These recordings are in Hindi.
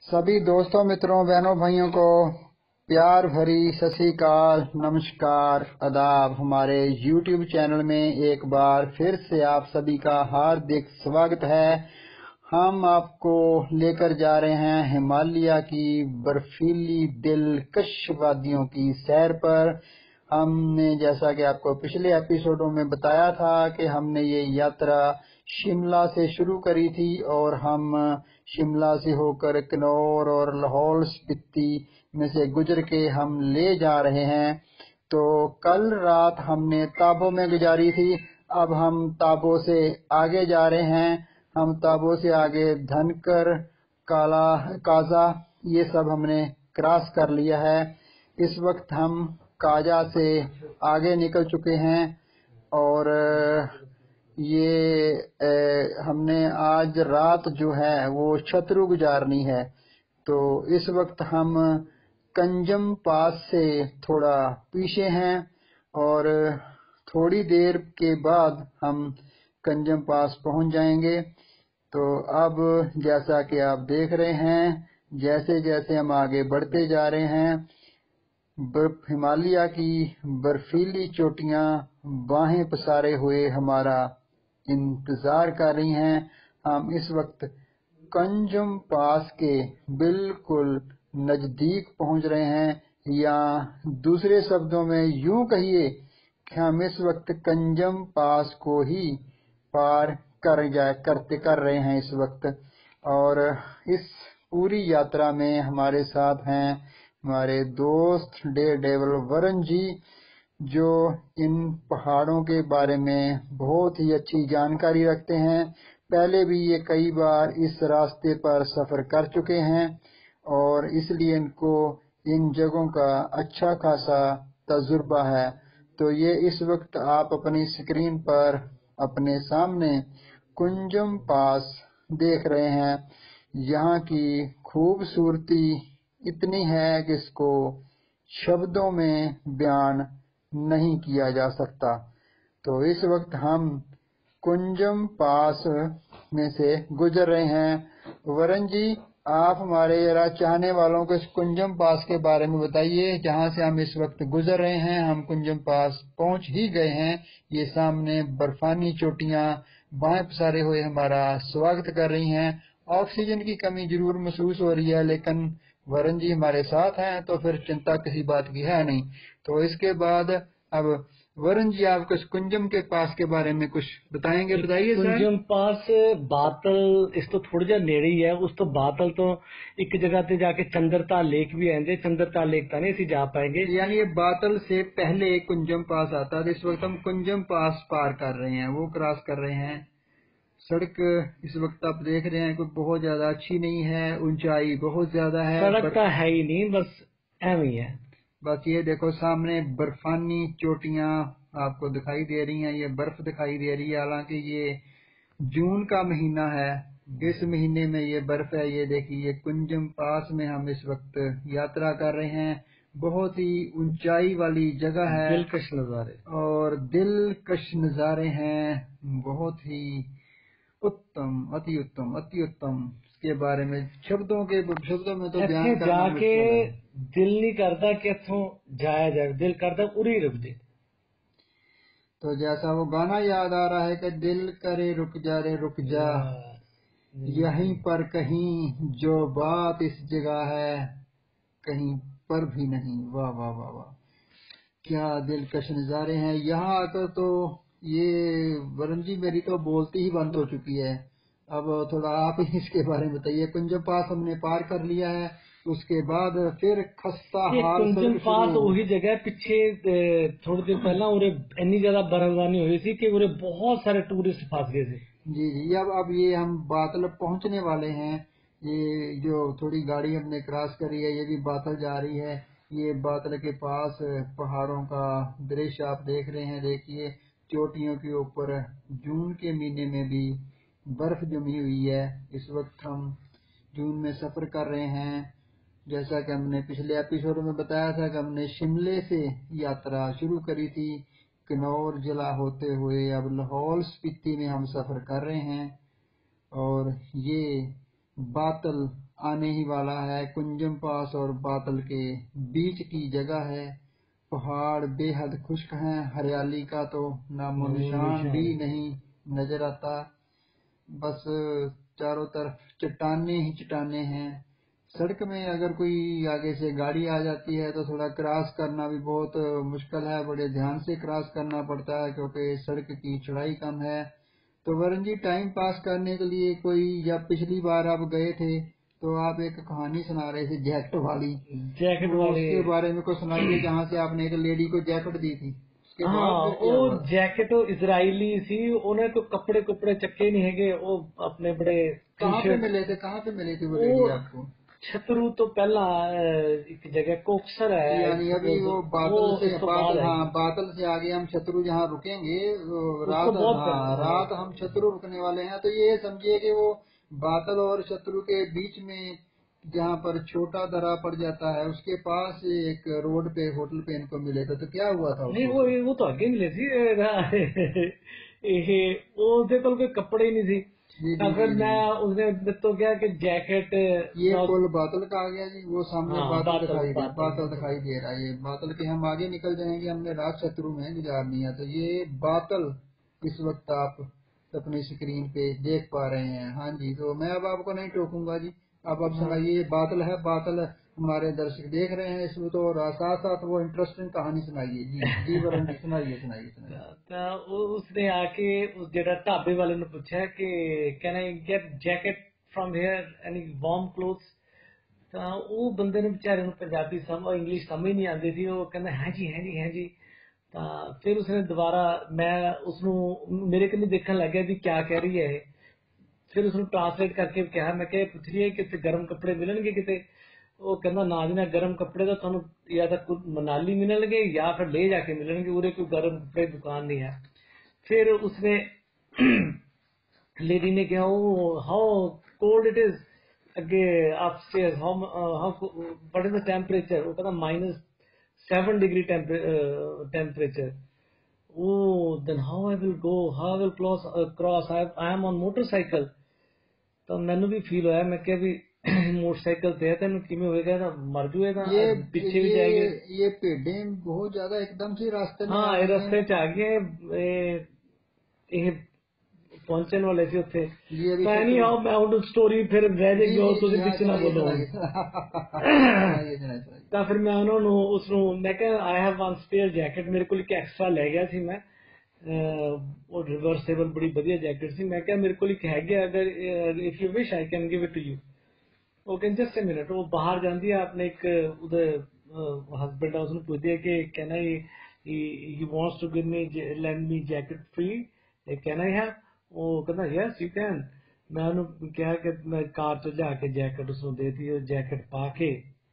सभी दोस्तों, मित्रों, बहनों, भाइयों को प्यार भरी सत श्री अकाल, नमस्कार, आदाब। हमारे YouTube चैनल में एक बार फिर से आप सभी का हार्दिक स्वागत है। हम आपको लेकर जा रहे हैं हिमालय की बर्फीली दिलकश वादियों की सैर पर। हमने जैसा कि आपको पिछले एपिसोडों में बताया था कि हमने ये यात्रा शिमला से शुरू करी थी और हम शिमला से होकर किन्नौर और लाहौल स्पीति में से गुजर के हम ले जा रहे हैं। तो कल रात हमने ताबो में गुजारी थी। अब हम ताबो से आगे जा रहे हैं। हम ताबो से आगे धनकर, काला काजा, ये सब हमने क्रॉस कर लिया है। इस वक्त हम काजा से आगे निकल चुके हैं और हमने आज रात जो है वो छतरू गुजारनी है। तो इस वक्त हम कंजम पास से थोड़ा पीछे हैं और थोड़ी देर के बाद हम कंजम पास पहुंच जाएंगे। तो अब जैसा कि आप देख रहे हैं, जैसे जैसे हम आगे बढ़ते जा रहे हैं, हिमालय की बर्फीली चोटियां बाहें पसारे हुए हमारा इंतजार कर रही हैं। हम इस वक्त कंजम पास के बिल्कुल नजदीक पहुंच रहे हैं, या दूसरे शब्दों में यूं कहिए कि हम इस वक्त कंजम पास को ही पार कर रहे हैं इस वक्त। और इस पूरी यात्रा में हमारे साथ हैं हमारे दोस्त डेयरडेविल वरुण जी, जो इन पहाड़ों के बारे में बहुत ही अच्छी जानकारी रखते हैं। पहले भी ये कई बार इस रास्ते पर सफर कर चुके हैं और इसलिए इनको इन जगहों का अच्छा खासा तजुर्बा है। तो ये इस वक्त आप अपनी स्क्रीन पर अपने सामने कुंजम पास देख रहे हैं। यहाँ की खूबसूरती इतनी है कि इसको शब्दों में बयान नहीं किया जा सकता। तो इस वक्त हम कुंजम पास में से गुजर रहे हैं। वरुण जी, आप हमारे चाहने वालों को इस कुंजम पास के बारे में बताइए, जहां से हम इस वक्त गुजर रहे हैं। हम कुंजम पास पहुंच ही गए हैं। ये सामने बर्फानी चोटियां बाएं पसारे हुए हमारा स्वागत कर रही हैं। ऑक्सीजन की कमी जरूर महसूस हो रही है, लेकिन वरुण जी हमारे साथ हैं तो फिर चिंता किसी बात की है नहीं। तो इसके बाद अब वरुण जी, आपको इस कुंजम के पास के बारे में कुछ बताएंगे? बताइए सर। कुंजम पास बातल इस तो थोड़ा जा नेड़े ही है। उस तो बातल तो एक जगह ते जाके चंद्रता लेक भी आएंगे। चंद्रता लेक था नहीं, जा पाएंगे। यानी ये बातल से पहले कुंजम पास आता है। इस वक्त हम कुंजम पास पार कर रहे हैं, वो क्रॉस कर रहे हैं। सड़क इस वक्त आप देख रहे हैं कोई बहुत ज्यादा अच्छी नहीं है, ऊंचाई बहुत ज्यादा है। सड़क तो है ही नहीं, बस एम ही है। बस ये देखो सामने बर्फानी चोटियां आपको दिखाई दे रही हैं, ये बर्फ दिखाई दे रही है। हालांकि ये जून का महीना है, इस महीने में ये बर्फ है। ये देखिए कुंजम पास में हम इस वक्त यात्रा कर रहे हैं। बहुत ही ऊंचाई वाली जगह है, दिलकश नजारे और दिलकश नजारे हैं। बहुत ही उत्तम, अति उत्तम, अति उत्तम। के बारे में शब्दों में तो बयान करना जाके मुश्किल है। दिल नहीं करता कि इथों जाया जाए, दिल करता उरी रुक जाए। तो जैसा वो गाना याद आ रहा है कि दिल करे रुक जा रे रुक जा, यहीं पर कहीं जो बात इस जगह है कहीं पर भी नहीं। वाह वाह वाह वाह, क्या दिलकश नजारे हैं। यहाँ आकर तो ये वरुण जी मेरी तो बोलती ही बंद हो चुकी है। अब थोड़ा आप ही इसके बारे में बताइए। कुंजम पास हमने पार कर लिया है, उसके बाद फिर खस्ता हाल कुंजम पास वही जगह पीछे थोड़ी देर पहला उरे इतनी ज्यादा बर्फबारी हुई थी कि उरे बहुत सारे टूरिस्ट फंस गए थे। जी जी। अब ये हम बातल पहुंचने वाले हैं। ये जो थोड़ी गाड़ी हमने क्रॉस करी है, ये भी बातल जा रही है। ये बातल के पास पहाड़ों का दृश्य आप देख रहे हैं। देखिए चोटियों के ऊपर जून के महीने में भी बर्फ जमी हुई है। इस वक्त हम जून में सफर कर रहे हैं। जैसा कि हमने पिछले एपिसोड में बताया था कि हमने शिमले से यात्रा शुरू करी थी, किन्नौर जिला होते हुए अब लाहौल स्पीति में हम सफर कर रहे हैं। और ये बातल आने ही वाला है। कुंजम पास और बातल के बीच की जगह है। पहाड़ बेहद खुश्क हैं, हरियाली का तो नामो निशान भी नहीं नजर आता। बस चारों तरफ चट्टाने ही चट्टाने हैं। सड़क में अगर कोई आगे से गाड़ी आ जाती है तो थोड़ा क्रॉस करना भी बहुत मुश्किल है, बड़े ध्यान से क्रॉस करना पड़ता है क्योंकि सड़क की चौड़ाई कम है। तो वरुण जी, टाइम पास करने के लिए कोई, जब पिछली बार आप गए थे तो आप एक कहानी सुना रहे थे जैकेट वाली, वो वाले उसके बारे में कुछ सुनाइए, जहाँ से आपने एक लेडी को जैकेट दी थी, उसके बाद हाँ फिर क्या वो हुआ था? जैकेट इजराइली सी, उन्हें तो कपड़े कुपड़े चक्के नहीं है, वो अपने बड़े टी कहाँ पे शर्ट। मिले थे, कहाँ पे मिली थी वो लेडी वो आपको? छतरू तो पहला एक जगह कोक्सर है, यानी अभी वो वो बातल से इस तो बाद बातल, है, हाँ बातल से आगे हम छतरू जहाँ रुकेंगे, उसको रात, बहुत हाँ पहले। रात हम छतरू रुकने वाले हैं। तो ये समझिए कि वो बातल और छतरू के बीच में जहाँ पर छोटा दरा पड़ जाता है, उसके पास एक रोड पे होटल पे इनको मिले थे। तो क्या हुआ था उस नहीं वक्त? वो तो अगे मिले सी उसके कोल कोई कपड़े ही नहीं सी। जी तो जी फिर जी जी। मैं उसने तो क्या कि जैकेट ये पुल बादल का आ गया जी, वो सामने हाँ बादल बातल दिखाई दे, बातल बादल बातल दिखाई दे रहा है। ये बादल के हम आगे निकल जाएंगे, हमने रात शत्रु में गुजारनी है। तो ये बादल इस वक्त आप अपनी स्क्रीन पे देख पा रहे हैं। हाँ जी, तो मैं अब आपको नहीं टोकूंगा जी, अब आप हाँ। सुनाइए। ये बादल है, बादल हमारे दर्शक देख रहे हैं इसमें, तो और साथ साथ वो इंटरेस्टिंग कहानी सुनाइए जी। जी वरुण जी, सुनाइए सुनाइए सुनाइए। उसने आके उस जगह ढाबे वाले ने पूछा कि can I get jacket from here any warm clothes. ਤਾਂ ਉਹ ਬੰਦੇ ਨੂੰ ਵਿਚਾਰੇ ਨੂੰ ਪੰਜਾਬੀ ਸਮਝ ਇੰਗਲਿਸ਼ ਸਮਝ ਨਹੀਂ ਆਉਂਦੀ ਸੀ। ਉਹ ਕਹਿੰਦਾ ਹੈ ਜੀ ਹੈ ਜੀ ਹੈ ਜੀ। ਤਾਂ ਫਿਰ ਉਸਨੇ ਦੁਬਾਰਾ, ਮੈਂ ਉਸਨੂੰ ਮੇਰੇ ਕੰਨੀ ਦੇਖਣ ਲੱਗਿਆ ਵੀ ਕਿਆ ਕਹਿ ਰਹੀ ਹੈ ਇਹ। ਫਿਰ ਉਸਨੂੰ ਟ੍ਰਾਂਸਲੇਟ ਕਰਕੇ ਕਿਹਾ, ਮੈਂ ਕਿਹਾ ਪੁੱਛ ਰਹੀ ਹੈ ਕਿਤੇ ਗਰਮ ਕੱਪੜੇ ਮਿਲਣਗੇ ਕਿਤੇ। ਉਹ ਕਹਿੰਦਾ ਨਾ ਜੀ ਨਾ, ਗਰਮ ਕੱਪੜੇ ਤਾਂ ਤੁਹਾਨੂੰ ਜਾਂ ਤਾਂ ਮਨਾਲੀ ਮਿਲਣਗੇ ਜਾਂ ਫਿਰ ਲੇਹ ਜਾ ਕੇ ਮਿਲਣਗੇ, ਉਰੇ ਕੋਈ ਗਰਮ ਕੱਪੜੇ ਦੀ ਦੁਕਾਨ ਨਹੀਂ ਹੈ। फिर उसने लेडी ने कहा, oh how cold it is again upstairs, how what is the temperature. वो कहता -7 degree temperature. Oh then how I will go, how I will cross, I am on motorcycle. तो मैनू भी फील होया, मैं क्या भी मोटरसाइकिल ते तेन किमें होएगा, तो मर जुएगा, ये पीछे भी ये जाएंगे। ये भेडें बहुत ज्यादा एकदम से रास्ते में आ हाँ ये गई हैं। रस्ते च आ गए, ਇਹ ਪਹੁੰਚਣ ਵਾਲੇ ਸੀ ਉੱਥੇ। जी अभी ਤਾਂ ਨਹੀਂ शत्रु, ਆਓ, ਮੈਂ ਹੁਣ ਸਟੋਰੀ ਫਿਰ ਰਹਿ जी ਜਾਏਗੀ जी और जी, ਤੁਸੀਂ हाँ ਪਿੱਛੇ ਨਾ सुनाइए ਬੋਲੋ ਹੁਣ। सुनाइए सुनाइए सुनाइए सुनाइए। ਤਾਂ ਫਿਰ ਮੈਂ ਉਹਨਾਂ ਨੂੰ ਉਸਨੂੰ ਮੈਂ ਕਿਹਾ I have one spare jacket, ਮੇਰੇ ਕੋਲ ਇੱਕ ਐਕਸਟਰਾ ਲੈ ਗਿਆ ਸੀ ਮੈਂ। ਉਹ ਰਿਵਰਸੇਬਲ ਬੜੀ ਵਧੀਆ ਜੈਕਟ ਸੀ। ਮੈਂ ਕਿਹਾ ਮੇਰੇ ਕੋਲ ਇੱਕ ਹੈਗੀ, ਅਗਰ if you wish I can give it to you. ਉਹ ਕਹਿੰਦੇ ਜਸਟ ਅ ਮਿੰਟ। ਉਹ ਬਾਹਰ ਜਾਂਦੀ ਹੈ, ਆਪਣੇ ਇੱਕ ਉਹਦੇ ਹਸਬੈਂਡ ਆ, ਉਸਨੂੰ ਪੁੱਛਦੀ ਹੈ ਕਿ can I, he wants to give me, lend me jacket free, can I have। ਉਹ ਕਹਿੰਦਾ ਯੈਸ ਯੂ ਕੈਨ। ਮੈਂ ਉਹਨੂੰ ਕਿਹਾ ਕਿ ਮੈਂ ਕਾਰ ਚ ਜਾ ਕੇ ਜੈਕਟ ਉਸਨੂੰ ਦੇਤੀ। ਉਹ ਜੈਕਟ ਪਾ ਕੇ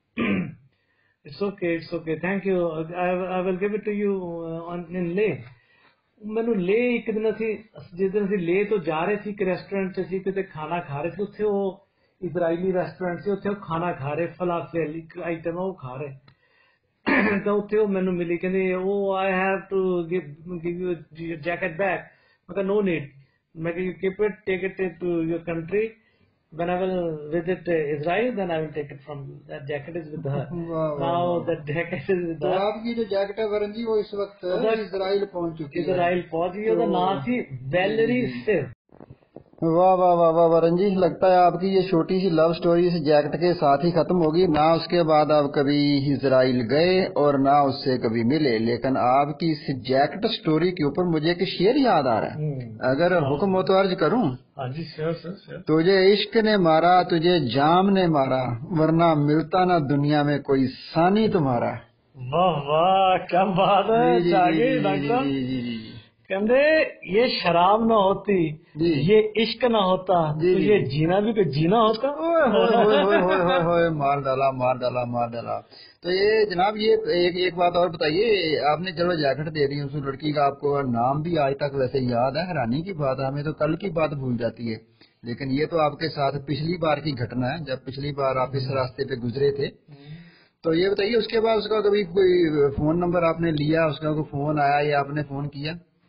it's okay thank you, I will give it to you in Leh. ਮੈਨੂੰ ਲੇ ਇੱਕ ਦਿਨ ਅਸੀਂ, ਜਿਸ ਦਿਨ ਅਸੀਂ ਲੇ ਤੋਂ ਜਾ ਰਹੇ ਸੀ, ਇੱਕ ਰੈਸਟੋਰੈਂਟ ਚ ਅਸੀਂ ਕਿਤੇ ਖਾਣਾ ਖਾ ਰਹੇ ਸੀ। ਉੱਥੇ ਉਹ ਇਜ਼ਰਾਈਲੀ ਰੈਸਟੋਰੈਂਟ ਸੀ, ਉੱਥੇ ਉਹ ਖਾਣਾ ਖਾ ਰਹੇ, ਫਲਾਫੇਲ ਇੱਕ ਆਈਟਮ ਉਹ ਖਾ ਰਹੇ। ਤਾਂ ਉੱਥੇ ਉਹ ਮੈਨੂੰ ਮਿਲੀ, ਕਹਿੰਦੇ ਉਹ I have to give you jacket back. ਮੈਂ ਕਿਹਾ no need। ਮੈਂ ਕਿਹਾ you keep it, take it to your country, when I will visit Israel then I will take it from you, that jacket is with her। वाह वाह now वाह। that jacket is with तो her। आपकी जो जैकेट है वरुण जी, वो इस वक्त ਉਹਦਾ इजराइल पहुंच चुकी है। इजराइल पहुंच गई। तो ਉਹਦਾ ਨਾਂ ਸੀ जी जी वैलरी जी। सिर। वाह वाह वाह वाह वरुण जी, लगता है आपकी ये छोटी सी लव स्टोरी इस जैकेट के साथ ही खत्म होगी। ना उसके बाद आप कभी इजराइल गए और ना उससे कभी मिले, लेकिन आपकी इस जैकेट स्टोरी के ऊपर मुझे एक शेर याद आ रहा है, अगर हुक्म हो तो अर्ज करूं। हाँ जी श्योर सर। तुझे इश्क ने मारा, तुझे जाम ने मारा, वरना मिलता ना दुनिया में कोई सानी तुम्हारा। वाह वाह क्या बात है। जी जी जी जागे जी डॉक्टर जी साहब। जी जी जी कहते ये शराब ना होती, जी ये इश्क ना होता, जी तो जी। ये जीना भी कोई जीना होता। ओए होए होए होए होए होए होए, मार डाला मार डाला मार डाला। तो ये जनाब, ये एक बात और बताइए, आपने चलो जैकेट दे दी उस लड़की का, आपको नाम भी आज तक वैसे याद है। हैरानी की बात है, हमें तो कल की बात भूल जाती है, लेकिन ये तो आपके साथ पिछली बार की घटना है, जब पिछली बार आप इस रास्ते पे गुजरे थे। तो ये बताइए, उसके बाद उसका कभी कोई फोन नंबर आपने लिया, उसका कोई फोन आया या आपने फोन किया?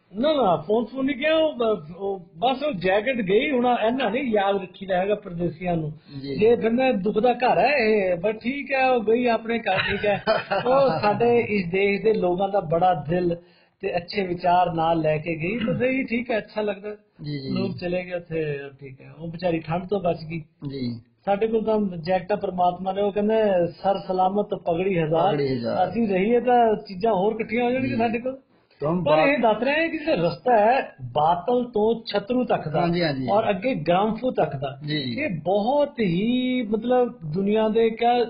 ਨਾ ਨਾ ਫੋਨ ਨਹੀਂ ਕਿਹਾ, ਉਹ ਬਸ ਉਹ ਜੈਕਟ ਗਈ ਹੁਣ ਇਹਨਾਂ ਨਹੀਂ ਯਾਦ ਰੱਖੀਦਾ ਹੈਗਾ ਪ੍ਰਦੇਸੀਆਂ ਨੂੰ, ਜੇ ਕਹਿੰਦੇ ਦੁੱਖ ਦਾ ਘਰ ਹੈ ਇਹ, ਬਸ ਠੀਕ ਹੈ ਉਹ ਗਈ ਆਪਣੇ ਘਰ, ਠੀਕ ਹੈ। ਉਹ ਸਾਡੇ ਇਸ ਦੇਸ਼ ਦੇ ਲੋਕਾਂ ਦਾ ਬੜਾ ਦਿਲ ਤੇ ਅੱਛੇ ਵਿਚਾਰ ਨਾਲ ਲੈ ਕੇ ਗਈ, ਤਾਂ ਸਹੀ ਠੀਕ ਹੈ, ਅੱਛਾ ਲੱਗਦਾ। ਲੋਕ ਚਲੇ ਗਏ ਉੱਥੇ, ਠੀਕ ਹੈ, ਉਹ ਵਿਚਾਰੀ ਠੰਡ ਤੋਂ ਬਚ ਗਈ। ਸਾਡੇ ਕੋਲ ਤਾਂ ਜੈਕਟਾਂ ਪ੍ਰਮਾਤਮਾ ਨੇ, ਉਹ ਕਹਿੰਦੇ ਸਰ ਸਲਾਮਤ ਪਗੜੀ ਹਜ਼ਾਰ, ਅਸੀਂ ਰਹੀਏ ਤਾਂ ਚੀਜ਼ਾਂ ਹੋਰ ਇਕੱਠੀਆਂ ਹੋ ਜਾਣਗੀਆਂ ਸਾਡੇ ਕੋਲ। ਪਰ ਇਹ ਦੱਸ ਰਹੇ ਕਿ ਜਿਹੜਾ ਰਸਤਾ ਹੈ ਬਾਤਲ ਤੋਂ ਛਤਰੂ ਤੱਕ ਦਾ ਔਰ ਅੱਗੇ ਗ੍ਰਾਮਫੂ ਤੱਕ ਦਾ, ਇਹ ਬਹੁਤ ਹੀ ਮਤਲਬ ਦੁਨੀਆ ਦੇ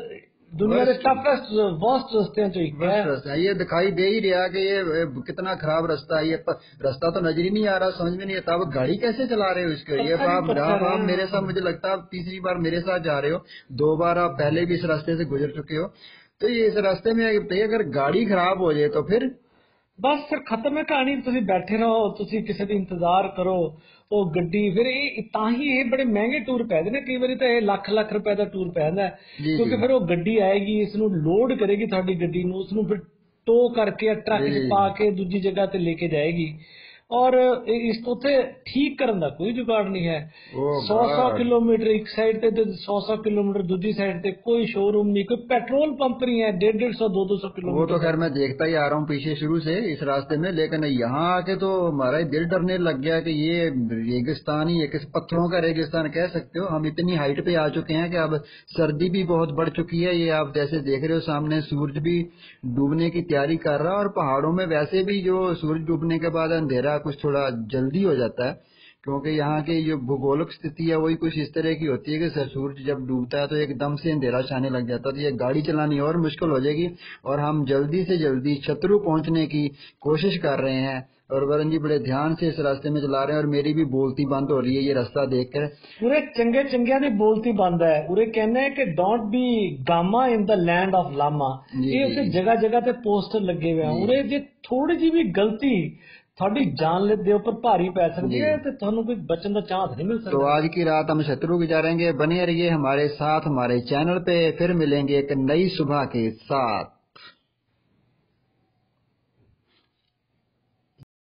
टफेस्ट वर्स्ट रस्ते है। ये दिखाई दे ही रहा कि ये कितना खराब रास्ता है, ये रास्ता तो नजर ही नहीं आ रहा, समझ में नहीं आता आप गाड़ी कैसे चला रहे हो इसके। ये आप मेरे साथ, मुझे लगता है आप तीसरी बार मेरे साथ जा रहे हो, 2 बार आप पहले भी इस रास्ते से गुजर चुके हो, तो ये इस रास्ते में अगर गाड़ी खराब हो जाए तो फिर बस फिर खत्म है कहानी। तुसी बैठे रहो, तुसी किसी दी इंतजार करो, ਉਹ ਗੱਡੀ ਫਿਰ ਇਹ ਤਾਂ ਹੀ ਇਹ ਬੜੇ ਮਹਿੰਗੇ ਟੂਰ ਪੈਦੇ ਨੇ, ਕਈ ਵਾਰੀ ਤਾਂ ਇਹ ਲੱਖ ਰੁਪਏ ਦਾ ਟੂਰ ਪੈਂਦਾ, ਕਿਉਂਕਿ ਫਿਰ ਉਹ ਗੱਡੀ ਆਏਗੀ, ਇਸ ਨੂੰ ਲੋਡ ਕਰੇਗੀ ਤੁਹਾਡੀ ਗੱਡੀ ਨੂੰ, ਉਸ ਨੂੰ ਫਿਰ ਟੋ ਕਰਕੇ ਟਰੱਕ 'ਚ ਪਾ ਕੇ ਦੂਜੀ ਜਗ੍ਹਾ ਤੇ ਲੈ ਕੇ ਜਾਏਗੀ, ਔਰ ਇਸ ਤੋਂ ਉੱਥੇ ਠੀਕ ਕਰਨ ਦਾ ਕੋਈ ਜੁਗਾੜ नहीं है। 100 किलोमीटर एक साइड पे, 100 किलोमीटर दूसरी साइड पे, कोई शोरूम नहीं, कोई पेट्रोल पंप नहीं है, 150-200 किलोमीटर। वो तो खैर मैं देखता ही आ रहा हूँ पीछे शुरू से इस रास्ते में, लेकिन यहाँ आके तो हमारा दिल डरने लग गया कि ये रेगिस्तान ही है, किस पत्थरों का रेगिस्तान कह सकते हो। हम इतनी हाइट पे आ चुके हैं कि अब सर्दी भी बहुत बढ़ चुकी है, ये आप जैसे देख रहे हो सामने सूरज भी डूबने की तैयारी कर रहा है, और पहाड़ों में वैसे भी जो सूरज डूबने के बाद अंधेरा कुछ थोड़ा जल्दी हो जाता है, क्योंकि यहाँ की जो भूगोलिक स्थिति है वही कुछ इस तरह की होती है कि सूरज जब डूबता है तो एकदम से अंधेरा छाने लग जाता है, तो ये गाड़ी चलानी और मुश्किल हो जाएगी। और हम जल्दी से जल्दी छतरू पहुंचने की कोशिश कर रहे हैं, और वरुण जी बड़े ध्यान से इस रास्ते में चला रहे हैं, और मेरी भी बोलती बंद हो रही है ये रास्ता देखकर। पूरे चंगिया दी बोलती बंद है, पूरे कहने हैं कि don't be gamma in the land of lama, ये उसे जगह जगह पे पोस्टर लगे हुए हैं, पूरे जे थोड़ी जी भी गलती थोड़ी जान दे ऊपर भारी पै सकती है, तो थानू कोई बचन का चांस नहीं मिल सकता। तो आज की रात हम छतरू गुजारेंगे, बने रहिए हमारे साथ हमारे चैनल पे, फिर मिलेंगे एक नई सुबह के साथ।